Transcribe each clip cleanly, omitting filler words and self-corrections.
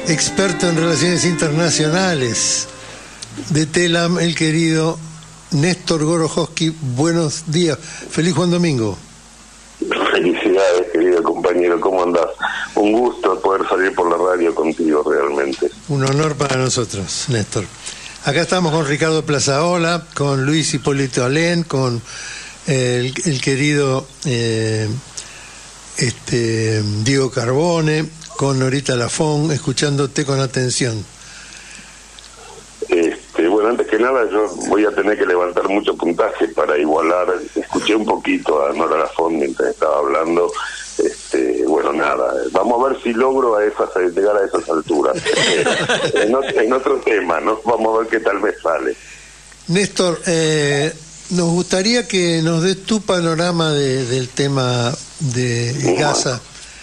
experto en relaciones internacionales de TELAM, el querido Néstor Gorohovsky. Buenos días. Feliz Juan Domingo. Felicidades, querido compañero. ¿Cómo andás? Un gusto poder salir por la radio contigo, realmente. Un honor para nosotros, Néstor. Acá estamos con Ricardo Plazaola, con Luis Hipólito Alén, con el querido Diego Carbone, con Norita Lafón, escuchándote con atención. Bueno, antes que nada yo voy a tener que levantar mucho puntaje para igualar. Escuché un poquito a Nora Lafón mientras estaba hablando. Bueno, nada, vamos a ver si logro llegar a esas alturas. en otro tema, ¿no? Vamos a ver qué tal me sale. Néstor, nos gustaría que nos des tu panorama del tema de Gaza.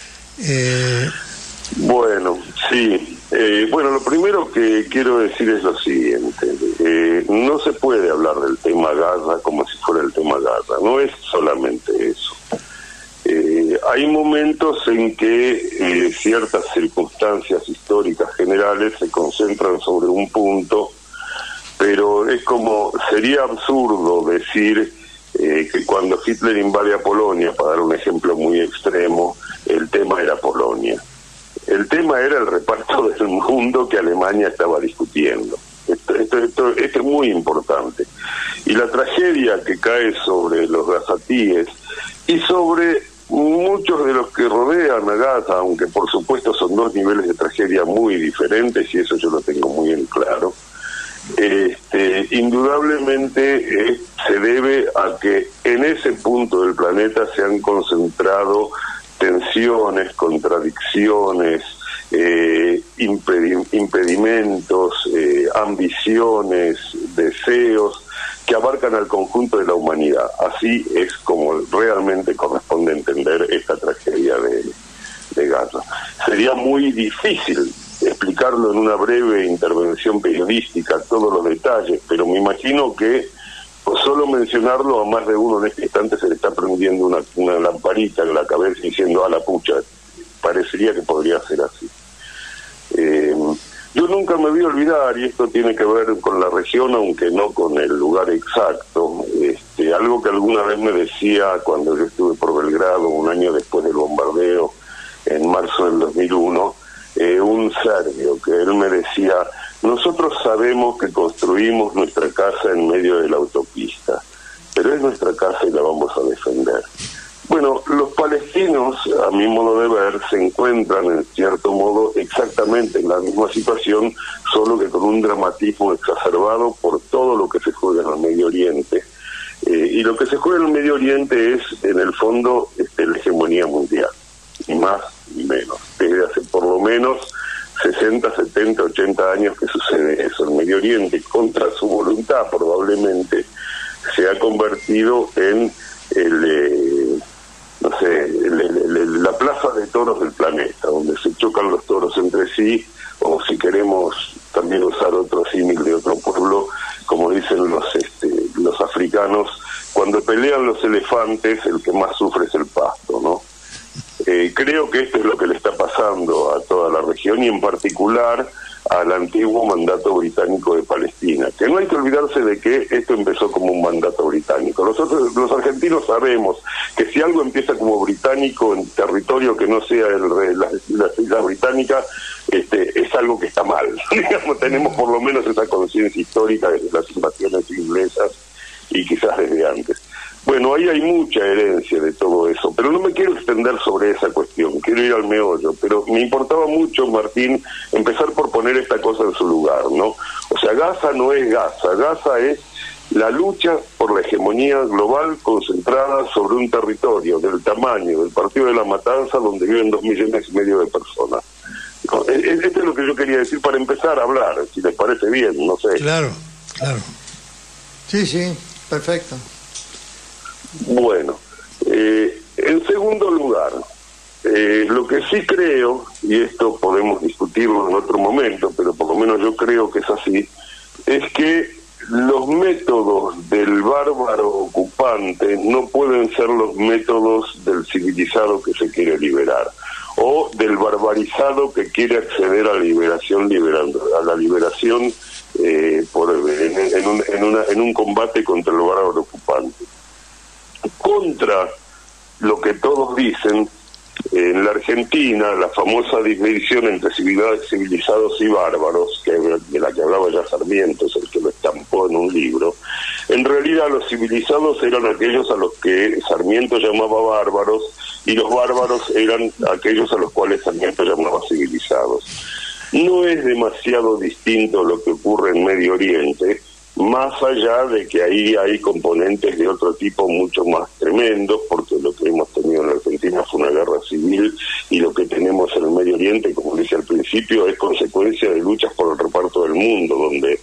Bueno, sí. Bueno, lo primero que quiero decir es lo siguiente. No se puede hablar del tema Gaza como si fuera el tema Gaza. No es solamente eso. Hay momentos en que ciertas circunstancias históricas generales se concentran sobre un punto, pero es como, sería absurdo decir que cuando Hitler invade a Polonia, para dar un ejemplo muy extremo, el tema era Polonia. El tema era el reparto del mundo que Alemania estaba discutiendo. Esto es muy importante. Y la tragedia que cae sobre los gazatíes y sobre muchos de los que rodean a Gaza, aunque por supuesto son dos niveles de tragedia muy diferentes, y eso yo lo tengo muy en claro, indudablemente se debe a que en ese punto del planeta se han concentrado tensiones, contradicciones, impedimentos, ambiciones, deseos que abarcan al conjunto de la humanidad. Así es como realmente corresponde entender esta tragedia de Gaza. Sería muy difícil explicarlo en una breve intervención periodística, todos los detalles, pero me imagino que solo mencionarlo a más de uno en este instante se le está prendiendo una lamparita en la cabeza diciendo, a la pucha, parecería que podría ser así. Yo nunca me voy a olvidar, y esto tiene que ver con la región, aunque no con el lugar exacto, algo que alguna vez me decía cuando yo estuve por Belgrado, un año después del bombardeo, en marzo del 2001, un serbio, que él me decía, nosotros sabemos que construimos nuestra casa en medio de la autopista, pero es nuestra casa y la vamos a defender. Bueno, los palestinos, a mi modo de ver, se encuentran en cierto modo exactamente en la misma situación, solo que con un dramatismo exacerbado por todo lo que se juega en el Medio Oriente. Y lo que se juega en el Medio Oriente es, en el fondo, la hegemonía mundial, ni más ni menos. Desde hace por lo menos 60, 70, 80 años que sucede eso. El Medio Oriente, contra su voluntad probablemente, se ha convertido en la plaza de toros del planeta, donde se chocan los toros entre sí, o si queremos también usar otro símil de otro pueblo, como dicen los africanos, cuando pelean los elefantes, el que más sufre es el pasto, ¿no? Creo que esto es lo que le está pasando a toda la región y en particular al antiguo mandato británico de Palestina, que no hay que olvidarse de que esto empezó como un mandato británico. Nosotros, los argentinos, sabemos que si algo empieza como británico en territorio que no sea la isla británica, es algo que está mal. Digamos, tenemos por lo menos esa conciencia histórica desde las invasiones inglesas y quizás desde antes. Bueno, ahí hay mucha herencia de todo eso, pero no me quiero extender sobre esa cuestión, quiero ir al meollo, pero me importaba mucho, Martín, empezar por poner esta cosa en su lugar, ¿no? O sea, Gaza no es Gaza, Gaza es la lucha por la hegemonía global concentrada sobre un territorio del tamaño del Partido de la Matanza, donde viven 2,5 millones de personas. Esto es lo que yo quería decir para empezar a hablar, si les parece bien, no sé. Claro. Sí, perfecto. Bueno, en segundo lugar, lo que sí creo, y esto podemos discutirlo en otro momento, pero por lo menos yo creo que es así, es que los métodos del bárbaro ocupante no pueden ser los métodos del civilizado que se quiere liberar. o del barbarizado que quiere acceder a la liberación en un combate contra el bárbaro ocupante. Contra lo que todos dicen, en la Argentina, la famosa división entre civilizados y bárbaros, de la que hablaba ya Sarmiento, es el que lo estampó en un libro, en realidad los civilizados eran aquellos a los que Sarmiento llamaba bárbaros, y los bárbaros eran aquellos a los cuales Sarmiento llamaba civilizados. No es demasiado distinto lo que ocurre en Medio Oriente, más allá de que ahí hay componentes de otro tipo mucho más tremendos, porque lo que hemos tenido en la Argentina fue una guerra civil, y lo que tenemos en el Medio Oriente, como dije al principio, es consecuencia de luchas por el reparto del mundo, donde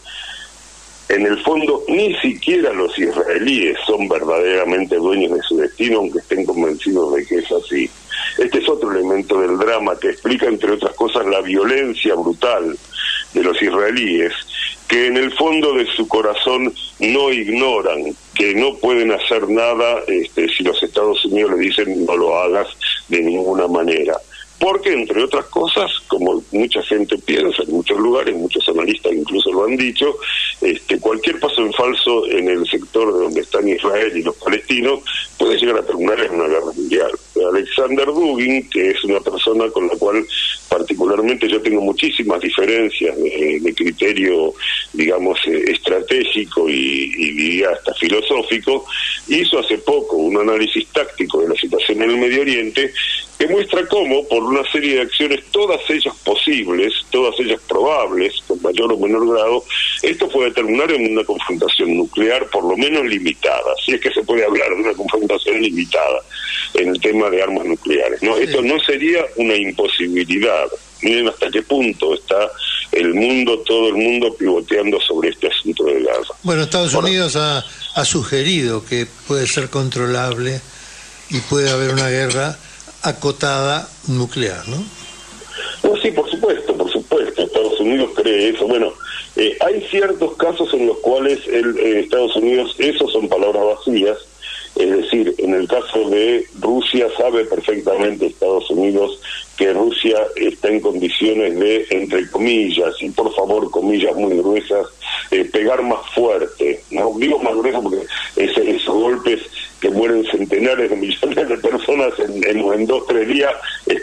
en el fondo ni siquiera los israelíes son verdaderamente dueños de su destino, aunque estén convencidos de que es así. Este es otro elemento del drama que explica, entre otras cosas, la violencia brutal de los israelíes, que en el fondo de su corazón no ignoran que no pueden hacer nada si los Estados Unidos le dicen no lo hagas de ninguna manera. Porque, entre otras cosas, como mucha gente piensa en muchos lugares, muchos analistas incluso lo han dicho, cualquier paso en falso en el sector de donde están Israel y los palestinos puede llegar a terminar en una guerra mundial. Alexander Dugin, que es una persona con la cual particularmente yo tengo muchísimas diferencias de criterio, digamos, estratégico y diría hasta filosófico, hizo hace poco un análisis táctico de la situación en el Medio Oriente que muestra cómo, por una serie de acciones, todas ellas posibles, todas ellas probables, con mayor o menor grado, esto puede terminar en una confrontación nuclear, por lo menos limitada, si es que se puede hablar de una confrontación limitada en el tema de armas nucleares, ¿no? Sí. Esto no sería una imposibilidad. Miren hasta qué punto está todo el mundo pivoteando sobre este asunto de Gaza. Bueno, Estados Unidos ha sugerido que puede ser controlable y puede haber una guerra acotada nuclear, ¿no? No, sí, por supuesto, Estados Unidos cree eso. Bueno, hay ciertos casos en los cuales Estados Unidos, esos son palabras vacías, es decir, en el caso de Rusia sabe perfectamente Estados Unidos que Rusia está en condiciones de, entre comillas, y por favor comillas muy gruesas, pegar más fuerte, ¿no? Digo más gruesas porque esos golpes que mueren centenares de millones de personas en 2-3 días,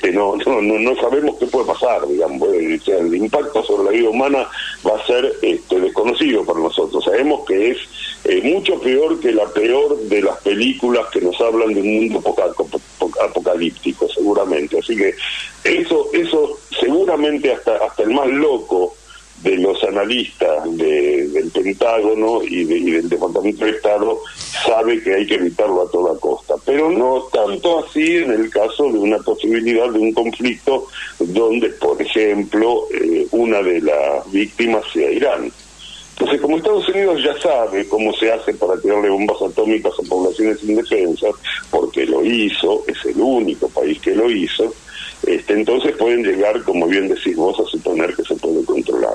no sabemos qué puede pasar, digamos. El impacto sobre la vida humana va a ser desconocido para nosotros. Sabemos que es mucho peor que la peor de las películas que nos hablan de un mundo apocalíptico, seguramente. Así que eso seguramente hasta el más loco de los analistas del Pentágono y del Departamento de Estado sabe que hay que evitarlo a toda costa, pero no tanto así en el caso de una posibilidad de un conflicto donde, por ejemplo, una de las víctimas sea Irán. Entonces, como Estados Unidos ya sabe cómo se hace para tirarle bombas atómicas a poblaciones indefensas, porque lo hizo, es el único país que lo hizo, entonces pueden llegar, como bien decís vos, a suponer que se puede controlar.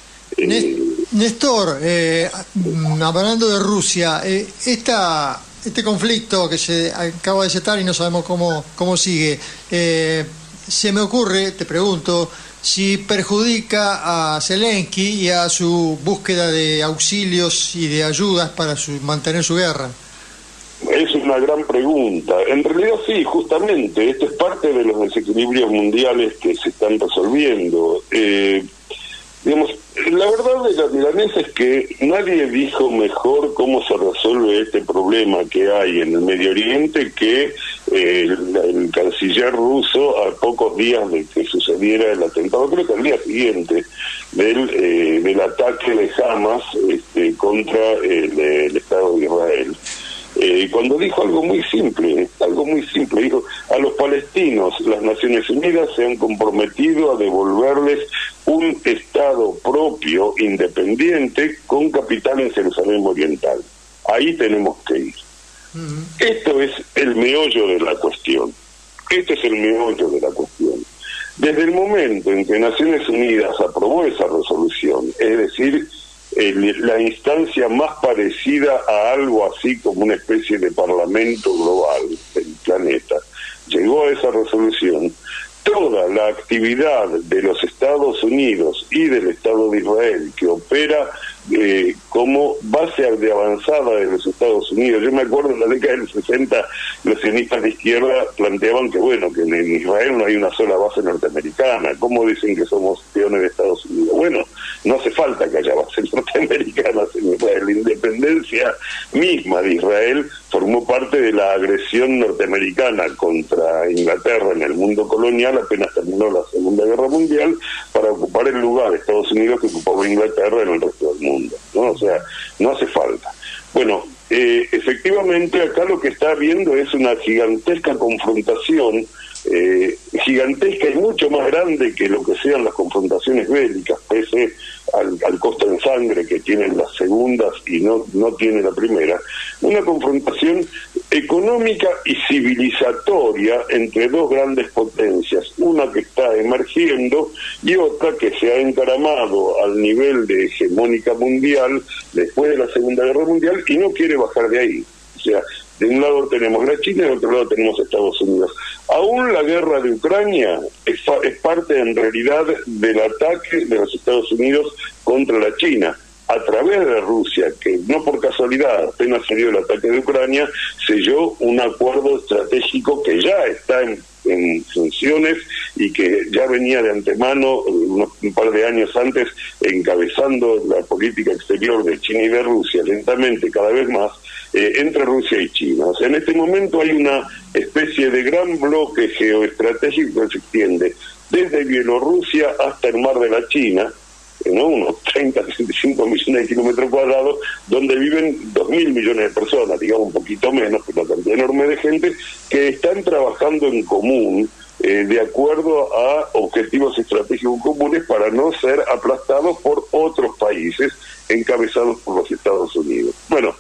Néstor, hablando de Rusia, este conflicto que se acaba de desatar y no sabemos cómo sigue, se me ocurre, te pregunto, si perjudica a Zelensky y a su búsqueda de auxilios y de ayudas para mantener su guerra. Es una gran pregunta. En realidad sí, justamente, esto es parte de los desequilibrios mundiales que se están resolviendo. Digamos, la verdad de la milanesa es que nadie dijo mejor cómo se resuelve este problema que hay en el Medio Oriente que el canciller ruso a pocos días de que sucediera el atentado, creo que al día siguiente del ataque de Hamas contra el Estado de Israel. Cuando dijo algo muy simple, dijo: a los palestinos las Naciones Unidas se han comprometido a devolverles un Estado propio, independiente, con capital en Jerusalén Oriental. Ahí tenemos que ir. Esto es el meollo de la cuestión. Desde el momento en que Naciones Unidas aprobó esa resolución, es decir, la instancia más parecida a algo así como una especie de parlamento global del planeta, llegó a esa resolución, toda la actividad de los Estados Unidos y del Estado de Israel, que opera como base de avanzada de los Estados Unidos. Yo me acuerdo en la década del 60, los sionistas de izquierda planteaban que, bueno, que en Israel no hay una sola base norteamericana. ¿Cómo dicen que somos peones de Estados Unidos? Bueno, no hace falta que haya bases norteamericanas en Israel. La independencia misma de Israel formó parte de la agresión norteamericana contra Inglaterra en el mundo colonial apenas terminó la Segunda Guerra Mundial, para ocupar el lugar de Estados Unidos que ocupaba Inglaterra en el resto del mundo, ¿no? O sea, no hace falta. Bueno, efectivamente acá lo que está habiendo es una gigantesca confrontación, gigantesca y mucho más grande que lo que sean las confrontaciones bélicas, pese al costo en sangre que tienen las segundas y no tiene la primera, una confrontación económica y civilizatoria entre dos grandes potencias, una que está emergiendo y otra que se ha encaramado al nivel de hegemónica mundial después de la Segunda Guerra Mundial y no quiere bajar de ahí. O sea, de un lado tenemos la China y del otro lado tenemos Estados Unidos. Aún la guerra de Ucrania es parte en realidad del ataque de los Estados Unidos contra la China, a través de Rusia, que no por casualidad, apenas salió el ataque de Ucrania, selló un acuerdo estratégico que ya está en funciones y que ya venía de antemano un par de años antes encabezando la política exterior de China y de Rusia, lentamente cada vez más, entre Rusia y China. O sea, en este momento hay una especie de gran bloque geoestratégico que se extiende desde Bielorrusia hasta el Mar de la China, ¿no? Unos 30-35 millones de kilómetros cuadrados, donde viven 2.000 millones de personas, digamos un poquito menos, pero una cantidad enorme de gente, que están trabajando en común, de acuerdo a objetivos estratégicos comunes para no ser aplastados por otros países encabezados por los Estados Unidos. Bueno,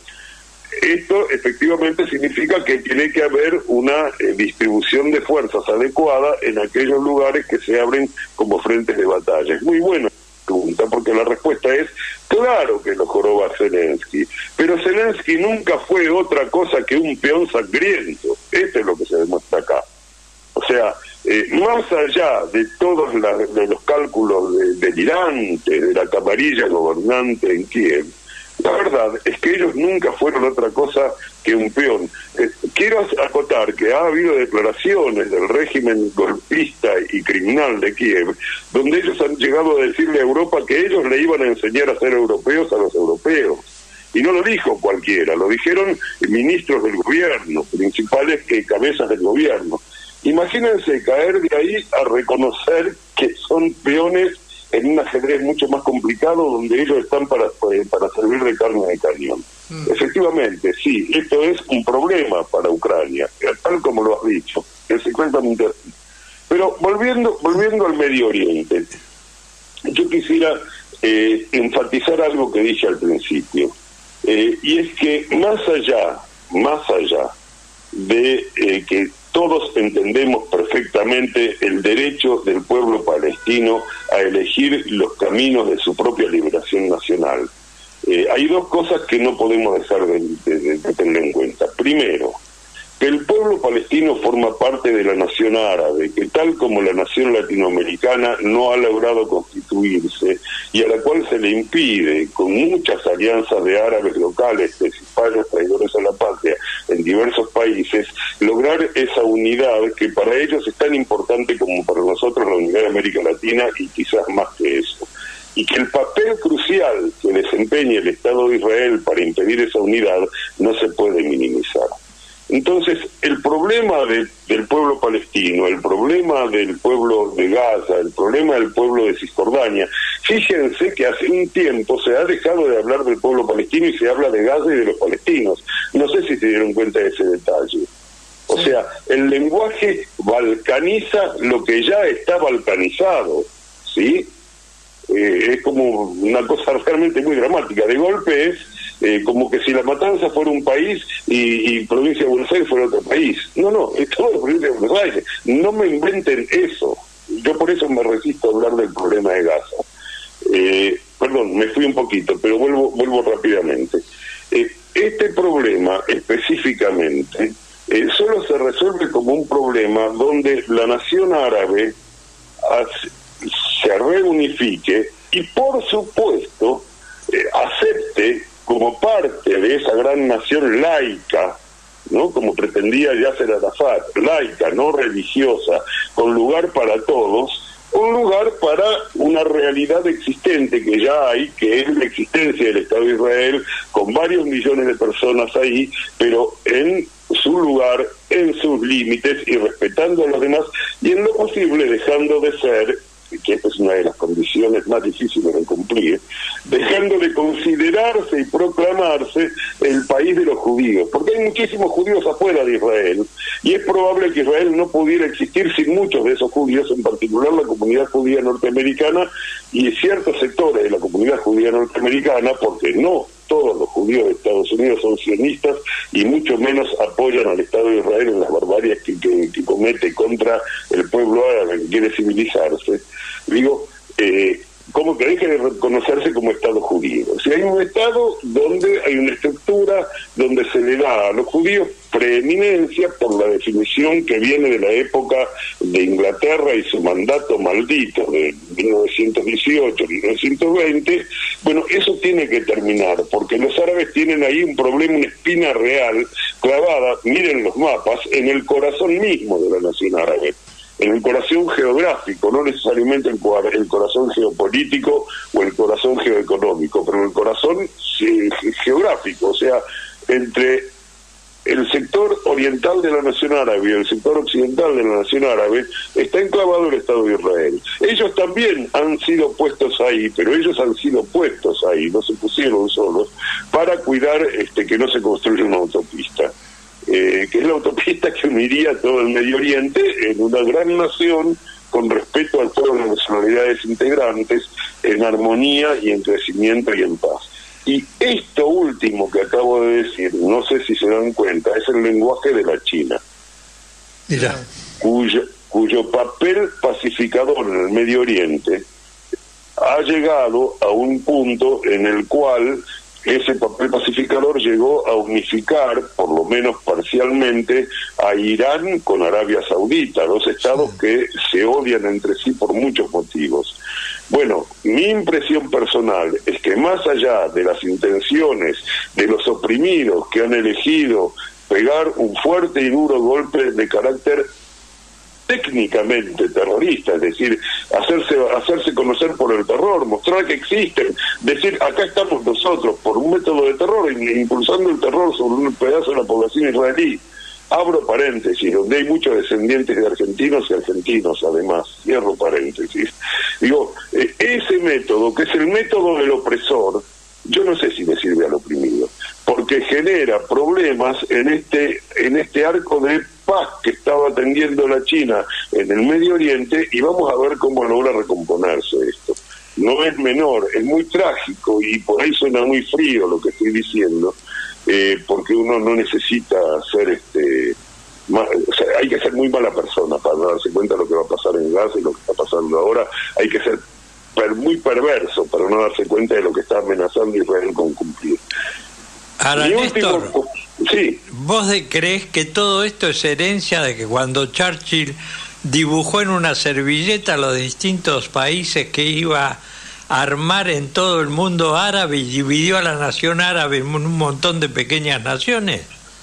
esto efectivamente significa que tiene que haber una distribución de fuerzas adecuada en aquellos lugares que se abren como frentes de batalla. Es muy bueno pregunta, porque la respuesta es claro que lo joroba Zelensky, pero Zelensky nunca fue otra cosa que un peón sangriento. Esto es lo que se demuestra acá. O sea, más allá de todos los cálculos delirantes de la camarilla gobernante en Kiev, la verdad es que ellos nunca fueron otra cosa que un peón. Quiero acotar que ha habido declaraciones del régimen golpista y criminal de Kiev, donde ellos han llegado a decirle a Europa que ellos le iban a enseñar a ser europeos a los europeos. Y no lo dijo cualquiera, lo dijeron ministros del gobierno, principales cabezas del gobierno. Imagínense caer de ahí a reconocer que son peones en un ajedrez mucho más complicado, donde ellos están para servir de carne de cañón. Efectivamente, sí, esto es un problema para Ucrania, tal como lo has dicho, es exactamente así. Pero volviendo al Medio Oriente, yo quisiera enfatizar algo que dije al principio, y es que más allá de que todos entendemos perfectamente el derecho del pueblo palestino a elegir los caminos de su propia liberación nacional, hay dos cosas que no podemos dejar de tener en cuenta. Primero, que el pueblo palestino forma parte de la nación árabe, que tal como la nación latinoamericana no ha logrado constituirse y a la cual se le impide, con muchas alianzas de árabes locales, de cipayos traidores a la patria en diversos países, lograr esa unidad que para ellos es tan importante como para nosotros la unidad de América Latina y quizás más que eso. Y que el papel crucial que desempeña el Estado de Israel para impedir esa unidad no se puede minimizar. Entonces, el problema del pueblo palestino, el problema del pueblo de Gaza, el problema del pueblo de Cisjordania, fíjense que hace un tiempo se ha dejado de hablar del pueblo palestino y se habla de Gaza y de los palestinos. No sé si se dieron cuenta de ese detalle. O sea, el lenguaje balcaniza lo que ya está balcanizado, ¿sí? Es como una cosa realmente muy dramática. De golpe es como que si La Matanza fuera un país y Provincia de Buenos Aires fuera otro país. No, es todo la Provincia de Buenos Aires. No me inventen eso. Yo por eso me resisto a hablar del problema de Gaza. Perdón, me fui un poquito, pero vuelvo rápidamente. Este problema específicamente solo se resuelve como un problema donde la nación árabe se reunifique y, por supuesto, acepte como parte de esa gran nación laica, ¿no? Como pretendía Yasser Arafat, laica, no religiosa, con lugar para todos, un lugar para una realidad existente que ya hay, que es la existencia del Estado de Israel, con varios millones de personas ahí, pero en su lugar, en sus límites y respetando a los demás, y en lo posible dejando de ser, que esta es una de las condiciones más difíciles de cumplir, dejando de considerarse y proclamarse el país de los judíos, porque hay muchísimos judíos afuera de Israel, y es probable que Israel no pudiera existir sin muchos de esos judíos, en particular la comunidad judía norteamericana y ciertos sectores de la comunidad judía norteamericana, porque no todos los judíos de Estados Unidos son sionistas y mucho menos apoyan al Estado de Israel en las barbarias que comete contra el pueblo árabe que quiere civilizarse. Digo, como que deje de reconocerse como Estado judío. Si hay un Estado donde hay una estructura donde se le da a los judíos preeminencia por la definición que viene de la época de Inglaterra y su mandato maldito de 1918, 1920, bueno, eso tiene que terminar, porque los árabes tienen ahí un problema, una espina real clavada, miren los mapas, en el corazón mismo de la nación árabe, en el corazón geográfico, no necesariamente el corazón geopolítico o el corazón geoeconómico, pero el corazón geográfico, o sea, entre el sector oriental de la nación árabe y el sector occidental de la nación árabe está enclavado el Estado de Israel. Ellos también han sido puestos ahí, pero ellos han sido puestos ahí, no se pusieron solos, para cuidar que no se construya una autopista. Que es la autopista que uniría todo el Medio Oriente en una gran nación con respeto a todas las nacionalidades integrantes, en armonía y en crecimiento y en paz. Y esto último que acabo de decir, no sé si se dan cuenta, es el lenguaje de la China. Mira. Cuyo papel pacificador en el Medio Oriente ha llegado a un punto en el cual ese papel pacificador llegó a unificar, por lo menos parcialmente, a Irán con Arabia Saudita, dos estados que se odian entre sí por muchos motivos. Bueno, mi impresión personal es que más allá de las intenciones de los oprimidos que han elegido pegar un fuerte y duro golpe de carácter técnicamente terrorista, es decir, hacerse conocer por el terror, mostrar que existen, decir acá estamos nosotros por un método de terror, impulsando el terror sobre un pedazo de la población israelí. Abro paréntesis, donde hay muchos descendientes de argentinos y argentinos además, cierro paréntesis. Digo, ese método, que es el método del opresor, yo no sé si le sirve al oprimido, porque genera problemas en este arco de paz que estaba atendiendo la China en el Medio Oriente, y vamos a ver cómo logra recomponerse esto. No es menor, es muy trágico y por ahí suena muy frío lo que estoy diciendo, porque uno no necesita ser o sea, hay que ser muy mala persona para darse cuenta de lo que va a pasar en Gaza y lo que está pasando ahora. Hay que ser muy perverso para no darse cuenta de lo que está amenazando Israel con cumplir. Ahora, Néstor, sí. ¿Vos creés que todo esto es herencia de que cuando Churchill dibujó en una servilleta los distintos países que iba a armar en todo el mundo árabe y dividió a la nación árabe en un montón de pequeñas naciones?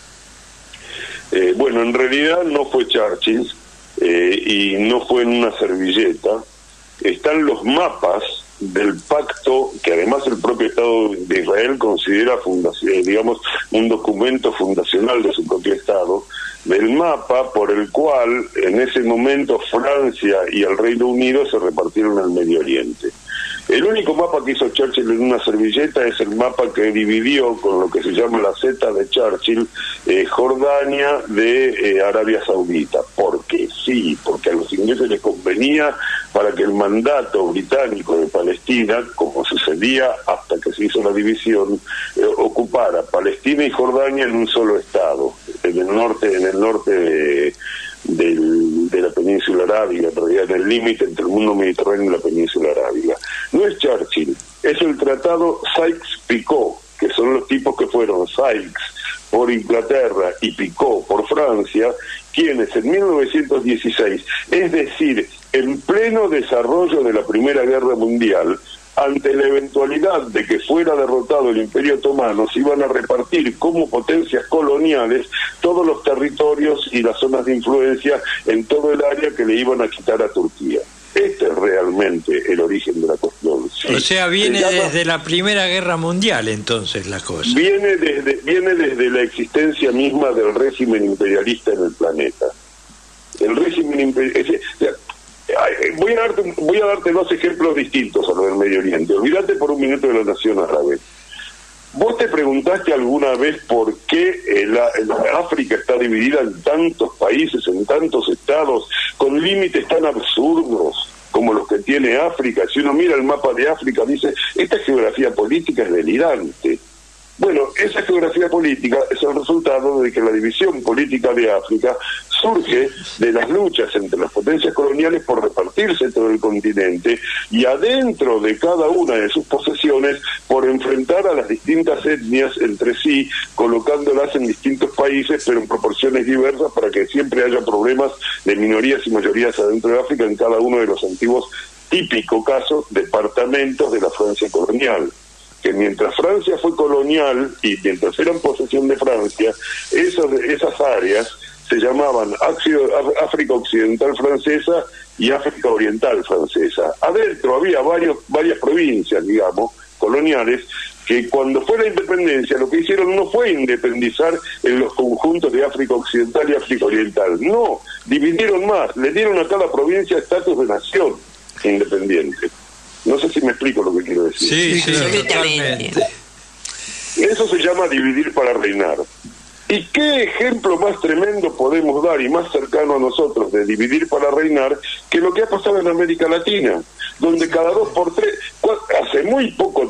Bueno, en realidad no fue Churchill y no fue en una servilleta. Están los mapas del pacto que además el propio Estado de Israel considera digamos un documento fundacional de su propio Estado, del mapa por el cual en ese momento Francia y el Reino Unido se repartieron el Medio Oriente. El único mapa que hizo Churchill en una servilleta es el mapa que dividió con lo que se llama la Z de Churchill, Jordania de Arabia Saudita. Porque sí, porque a los ingleses les convenía para que el mandato británico de Palestina, como sucedía hasta que se hizo la división, ocupara Palestina y Jordania en un solo estado, en el norte de la península arábiga, en realidad en el límite entre el mundo mediterráneo y la península arábiga. No es Churchill, es el tratado Sykes-Picot, que son los tipos que fueron Sykes, por Inglaterra y Picot por Francia, quienes en 1916, es decir, en pleno desarrollo de la Primera Guerra Mundial, ante la eventualidad de que fuera derrotado el Imperio Otomano, se iban a repartir como potencias coloniales todos los territorios y las zonas de influencia en todo el área que le iban a quitar a Turquía. Este es realmente el origen de la cuestión. Sí, o sea, viene desde la Primera Guerra Mundial, entonces, la cosa. Viene desde la existencia misma del régimen imperialista en el planeta. El régimen imperialista... Voy a darte dos ejemplos distintos a lo del Medio Oriente. Olvídate por un minuto de la nación árabe. ¿Vos te preguntaste alguna vez por qué África está dividida en tantos países, en tantos estados, con límites tan absurdos como los que tiene África? Si uno mira el mapa de África, dice, esta geografía política es delirante. Bueno, esa geografía política es el resultado de que la división política de África surge de las luchas entre las potencias coloniales por repartirse todo el continente y adentro de cada una de sus posesiones por enfrentar a las distintas etnias entre sí, colocándolas en distintos países, pero en proporciones diversas para que siempre haya problemas de minorías y mayorías adentro de África en cada uno de los antiguos, típico caso, departamentos de la Francia colonial. Que mientras Francia fue colonial y mientras eran posesión de Francia, esas áreas se llamaban África Occidental Francesa y África Oriental Francesa. Adentro había varias provincias, digamos, coloniales, que cuando fue la independencia lo que hicieron no fue independizar en los conjuntos de África Occidental y África Oriental, no, dividieron más, le dieron a cada provincia estatus de nación independiente. No sé si me explico lo que quiero decir. Sí, totalmente. Eso se llama dividir para reinar. ¿Y qué ejemplo más tremendo podemos dar y más cercano a nosotros de dividir para reinar que lo que ha pasado en América Latina? Donde cada 2 por 3, hace muy poco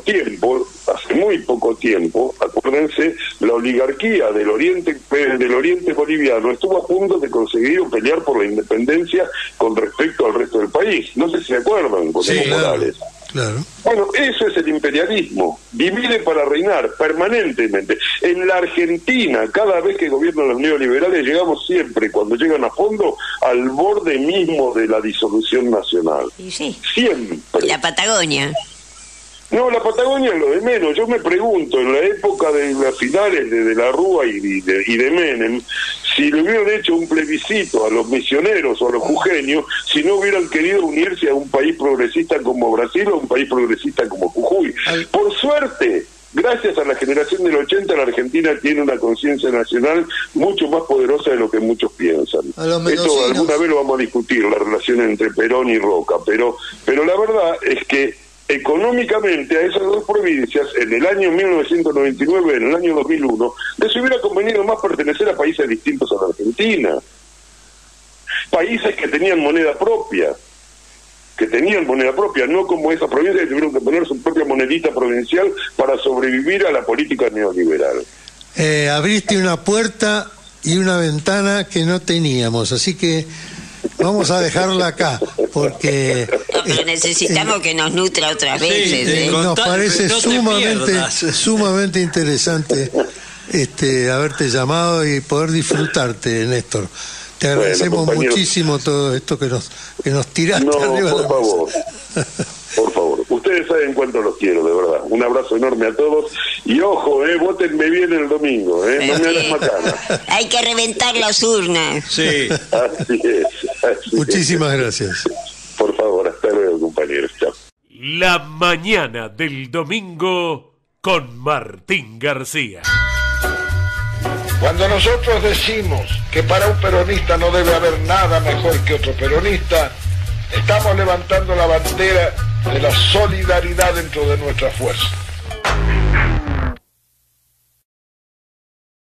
tiempo, acuérdense, la oligarquía del oriente boliviano estuvo a punto de conseguir o pelear por la independencia con respecto al resto del país. No sé si se acuerdan, con Evo Morales. Claro. Bueno, eso es el imperialismo, divide para reinar permanentemente. En la Argentina, cada vez que gobiernan los neoliberales, llegamos siempre, cuando llegan a fondo, al borde mismo de la disolución nacional. Sí. Siempre. La Patagonia. No, la Patagonia es lo de menos. Yo me pregunto, en la época de las finales de la Rúa y de Menem, si le hubieran hecho un plebiscito a los misioneros o a los jujeños, si no hubieran querido unirse a un país progresista como Brasil o a un país progresista como Jujuy. Por suerte, gracias a la generación del 80, la Argentina tiene una conciencia nacional mucho más poderosa de lo que muchos piensan. Esto alguna vez lo vamos a discutir, la relación entre Perón y Roca, pero la verdad es que económicamente a esas dos provincias, en el año 1999, en el año 2001, les hubiera convenido más pertenecer a países distintos a la Argentina. Países que tenían moneda propia, no como esas provincias que tuvieron que poner su propia monedita provincial para sobrevivir a la política neoliberal. Abriste una puerta y una ventana que no teníamos, así que vamos a dejarla acá, porque... No, pero necesitamos que nos nutra otras veces. Nos parece sumamente interesante haberte llamado y poder disfrutarte, Néstor. Te agradecemos muchísimo todo esto que nos tiraste. No, por favor. Ustedes saben cuánto los quiero, de verdad. Un abrazo enorme a todos. Y ojo, vótenme bien el domingo, no me hagas macana. Hay que reventar las urnas. Sí. Así es. Muchísimas gracias. Por favor, hasta luego, compañeros. Chao. La mañana del domingo con Martín García. Cuando nosotros decimos que para un peronista no debe haber nada mejor que otro peronista, estamos levantando la bandera de la solidaridad dentro de nuestra fuerza.